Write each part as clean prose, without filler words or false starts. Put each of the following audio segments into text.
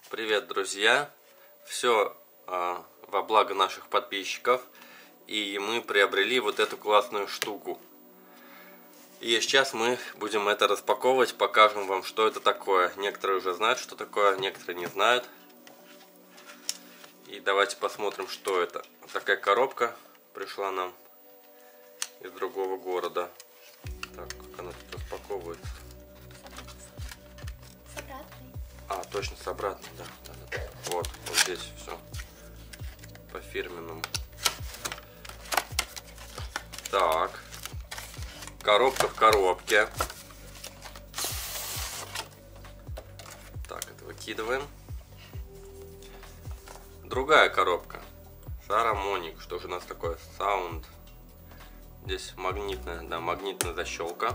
Привет, друзья! Все во благо наших подписчиков. И мы приобрели вот эту классную штуку. И сейчас мы будем это распаковывать, покажем вам, что это такое. Некоторые уже знают, что такое, некоторые не знают. И давайте посмотрим, что это. Вот такая коробка пришла нам из другого города. Так, как она тут распаковывается? С обратной. А, точно, с обратной, да. Вот здесь все по фирменному. Так, коробка в коробке. Так, это выкидываем. Другая коробка. Saramonic. Что же у нас такое? Sound. Здесь магнитная, да, магнитная защелка.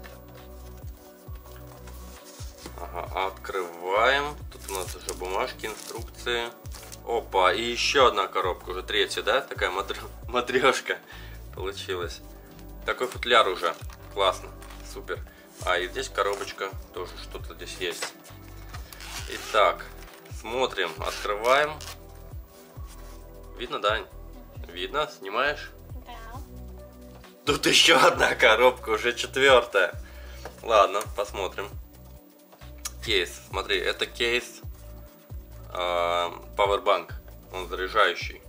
Ага, открываем. Тут у нас уже бумажки, инструкции. Опа, и еще одна коробка, уже третья, да? Такая матрешка получилась. Такой футляр уже. Классно, супер. А, и здесь коробочка, тоже что-то здесь есть. Итак, смотрим, открываем. Видно, да? Видно? Снимаешь? Да. Тут еще одна коробка, уже четвертая. Ладно, посмотрим. Кейс, смотри, это кейс Powerbank, он заряжающий.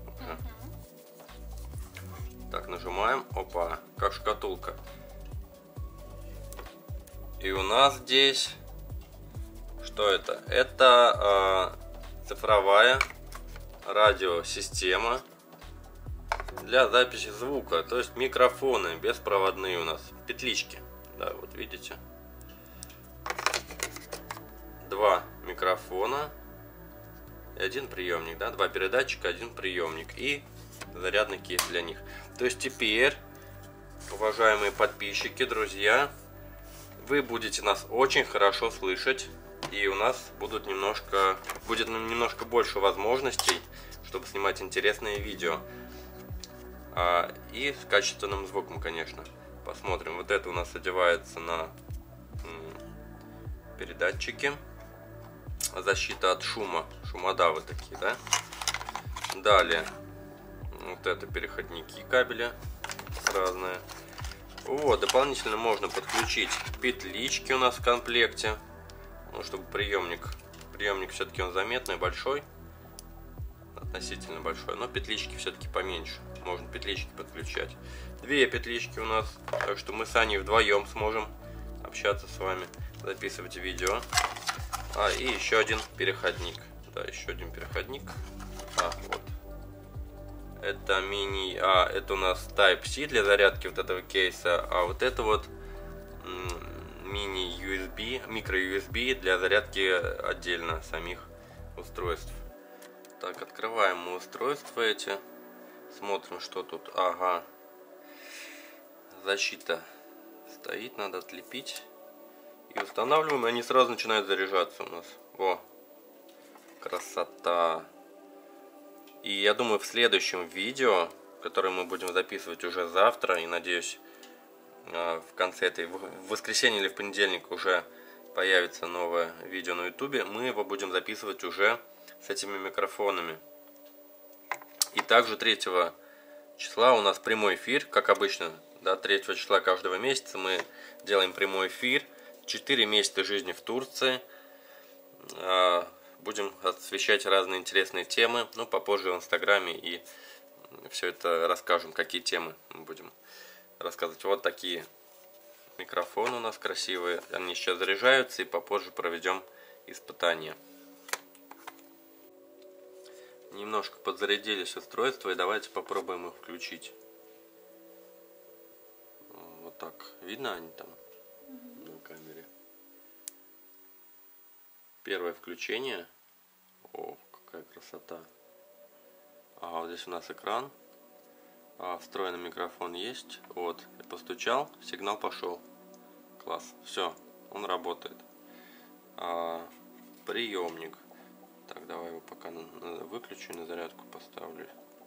Так, нажимаем, опа, как шкатулка. И у нас здесь, что это? Это цифровая радиосистема для записи звука, то есть микрофоны беспроводные у нас, петлички. Да, вот видите. Два микрофона и один приемник, да, два передатчика, один приемник и зарядный кейс для них. То есть теперь, уважаемые подписчики, друзья, вы будете нас очень хорошо слышать, и у нас будет немножко больше возможностей, чтобы снимать интересные видео. И с качественным звуком, конечно. Посмотрим. Вот это у нас одевается на передатчики. Защита от шума, шумодавы такие, да? Далее, вот это переходники кабеля разные. Вот, дополнительно можно подключить петлички у нас в комплекте, ну, чтобы приемник все-таки он заметный, большой, относительно большой, но петлички все-таки поменьше, можно петлички подключать. Две петлички у нас, так что мы с Аней вдвоем сможем общаться с вами, записывать видео. И еще один переходник. Да, еще один переходник. Вот. Это это у нас Type-C для зарядки вот этого кейса. А вот это вот мини-USB, микро-USB для зарядки отдельно самих устройств. Так, открываем мы устройства эти. Смотрим, что тут. Ага. Защита стоит, надо отлепить. И устанавливаем, и они сразу начинают заряжаться у нас. О, красота! И я думаю, в следующем видео, которое мы будем записывать уже завтра, и надеюсь, в конце в воскресенье или в понедельник уже появится новое видео на ютубе, мы его будем записывать уже с этими микрофонами. И также 3 числа у нас прямой эфир, как обычно, да, 3 числа каждого месяца мы делаем прямой эфир. 4 месяца жизни в Турции. Будем освещать разные интересные темы. Ну, попозже в инстаграме и все это расскажем, какие темы мы будем рассказывать. Вот такие микрофоны у нас красивые. Они сейчас заряжаются, и попозже проведем испытания. Немножко подзарядились устройства, и давайте попробуем их включить. Вот так. Видно они там? На камере. Первое включение. О, какая красота. Вот здесь у нас экран. Встроенный микрофон есть. Вот, я постучал, сигнал пошел. Класс. Все, он работает. Приемник. Так, давай его пока выключу, на зарядку поставлю.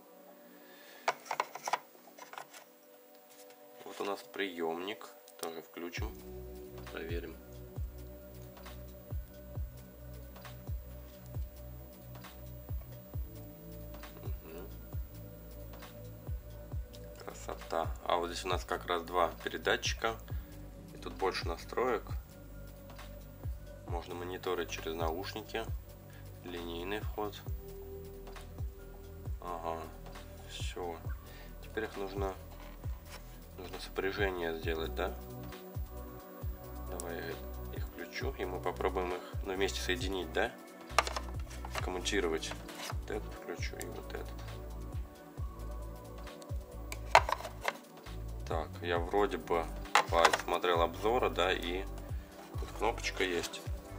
Вот у нас приемник. Тоже включим. Проверим. красота. А вот здесь у нас как раз два передатчика. И тут больше настроек. Можно мониторить через наушники. Линейный вход. Ага. Все. Теперь их нужно сопряжение сделать, да? Давай я их включу, и мы попробуем их вместе соединить, да? Коммутировать. Вот этот включу и вот этот. Так, я вроде бы посмотрел обзоры, да, и тут кнопочка есть.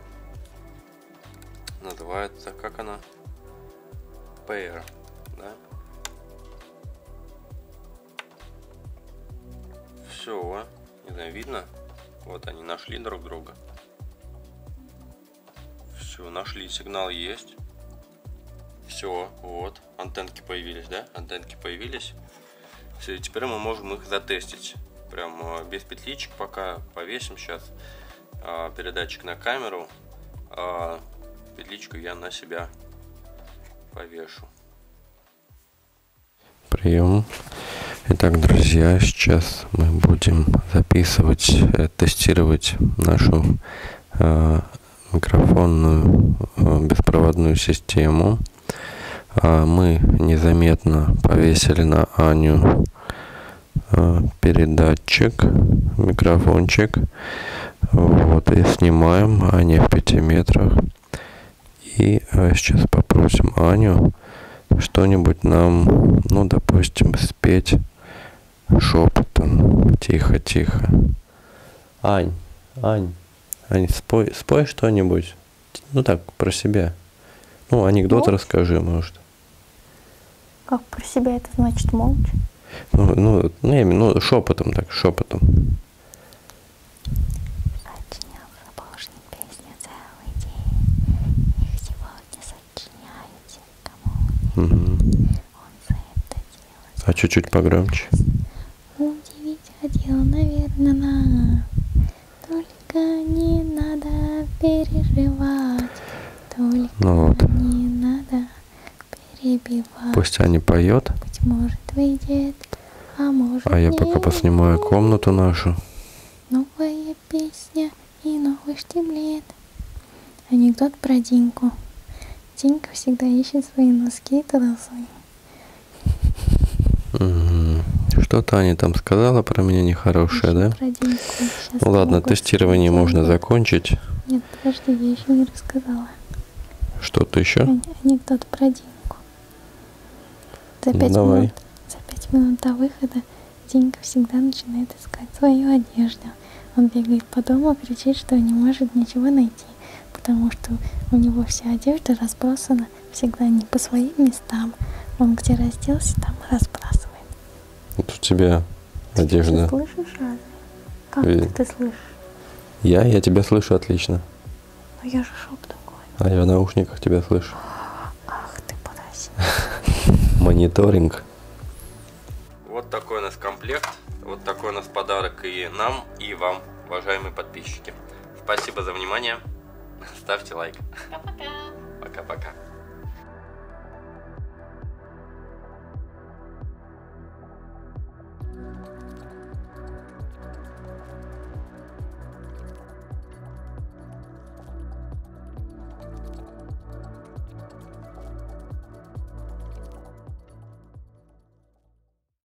Называется, как она? Pair, да? Все, не знаю, видно? Вот они нашли друг друга. Все, нашли, сигнал есть. Все, вот, антенки появились, да? Антенки появились. Все, теперь мы можем их затестить. Прям без петличек пока повесим сейчас передатчик на камеру. Петличку я на себя повешу. Прием. Итак, друзья, сейчас мы будем записывать, тестировать нашу микрофонную беспроводную систему. Мы незаметно повесили на Аню передатчик, микрофончик. Вот, и снимаем. Аня в 5 метрах. И сейчас попросим Аню что-нибудь нам, ну, допустим, спеть шепотом. Тихо, тихо. Ань, спой что-нибудь. Ну так, про себя. Ну, анекдот расскажи, может. Как про себя это значит молча? Ну, шепотом, так, шепотом. Сочинял сапожник песню целый день. Их сегодня сочиняете кому он за это делает. А чуть-чуть погромче. Удивить хотел, наверное, нас. Только не надо переживать. Только Вот. не надо перебивать. Пусть Аня поет. Быть может, выйдет, а может, А я пока поснимаю комнату нашу. Новая песня и новый штиблет. Анекдот про Диньку. Динька всегда ищет свои носки и трусы. Что-то Аня там сказала про меня нехорошее, да? Про Диньку. Сейчас Ну ладно, тестирование можно анекдот. закончить. Нет, подожди, я еще не рассказала. Что-то еще? Анекдот про Диньку. За 5 минут до выхода Динька всегда начинает искать свою одежду. Он бегает по дому, кричит, что не может ничего найти, потому что у него вся одежда разбросана всегда не по своим местам. Он где разделся, там разбрасывает. Вот у тебя одежда. Ты слышишь разве? Как ты слышишь? Я тебя слышу отлично. Но я же шепотом говорю. А я в наушниках тебя слышу. Ах ты, подожди. Мониторинг. Вот такой у нас комплект. Вот такой у нас подарок и нам, и вам, уважаемые подписчики. Спасибо за внимание. Ставьте лайк. Пока-пока. Пока-пока.